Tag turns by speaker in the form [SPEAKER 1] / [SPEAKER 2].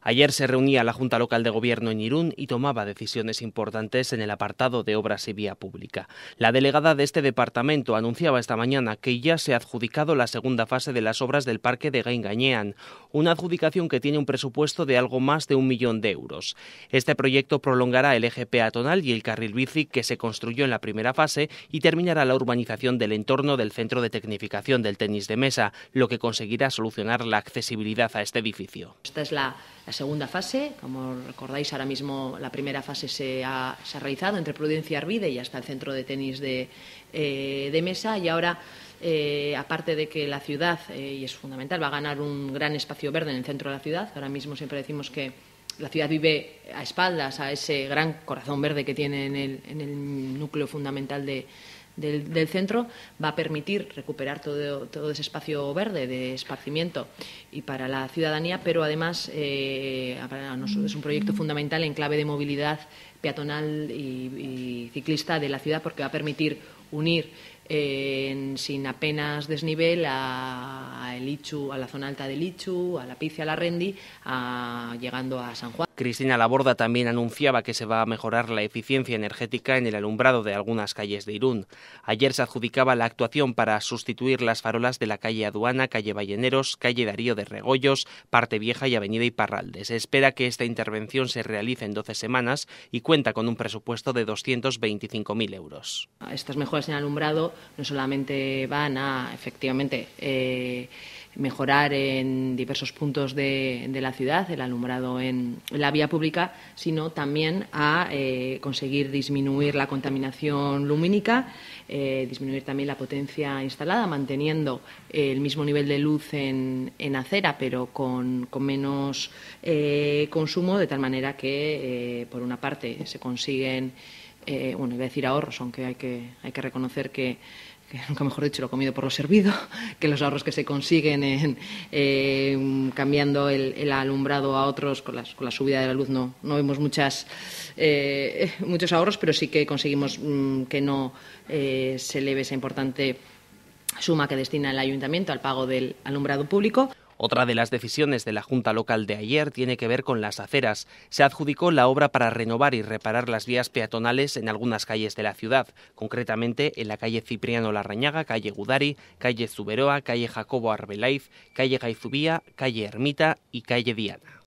[SPEAKER 1] Ayer se reunía la Junta Local de Gobierno en Irún y tomaba decisiones importantes en el apartado de obras y vía pública. La delegada de este departamento anunciaba esta mañana que ya se ha adjudicado la segunda fase de las obras del parque de Gaingañean, una adjudicación que tiene un presupuesto de algo más de 1 millón de euros. Este proyecto prolongará el eje peatonal y el carril bici que se construyó en la primera fase y terminará la urbanización del entorno del centro de tecnificación del tenis de mesa, lo que conseguirá solucionar la accesibilidad a este edificio.
[SPEAKER 2] Esta es la segunda fase. Como recordáis, ahora mismo la primera fase se ha realizado entre Prudencia y Arvide y hasta el centro de tenis de mesa, y ahora, aparte de que la ciudad, y es fundamental, va a ganar un gran espacio verde en el centro de la ciudad. Ahora mismo siempre decimos que la ciudad vive a espaldas a ese gran corazón verde que tiene en el núcleo fundamental del centro. Va a permitir recuperar todo ese espacio verde de esparcimiento y para la ciudadanía, pero además para nosotros es un proyecto fundamental en clave de movilidad peatonal y ciclista de la ciudad, porque va a permitir unir sin apenas desnivel a Elitxu, a la zona alta de Elitxu, a La Pizia, a la Rendi, llegando a San Juan.
[SPEAKER 1] Cristina Laborda también anunciaba que se va a mejorar la eficiencia energética en el alumbrado de algunas calles de Irún. Ayer se adjudicaba la actuación para sustituir las farolas de la calle Aduana, calle Balleneros, calle Darío de Regoyos, Parte Vieja y avenida Iparralde. Se espera que esta intervención se realice en 12 semanas y cuenta con un presupuesto de 225.000 euros.
[SPEAKER 2] Estas mejoras en alumbrado no solamente van a, efectivamente, mejorar en diversos puntos de la ciudad el alumbrado en la vía pública, sino también a conseguir disminuir la contaminación lumínica, disminuir también la potencia instalada, manteniendo el mismo nivel de luz en acera, pero con menos consumo, de tal manera que, por una parte, se consiguen, iba a decir ahorros, aunque hay que reconocer que nunca mejor dicho, lo comido por lo servido, que los ahorros que se consiguen cambiando el alumbrado a otros con la subida de la luz no vemos muchos ahorros, pero sí que conseguimos que no se eleve esa importante suma que destina el ayuntamiento al pago del alumbrado público.
[SPEAKER 1] Otra de las decisiones de la Junta Local de ayer tiene que ver con las aceras. Se adjudicó la obra para renovar y reparar las vías peatonales en algunas calles de la ciudad, concretamente en la calle Cipriano Larrañaga, calle Gudari, calle Zuberoa, calle Jacobo Arbelaiz, calle Gaizubía, calle Ermita y calle Diana.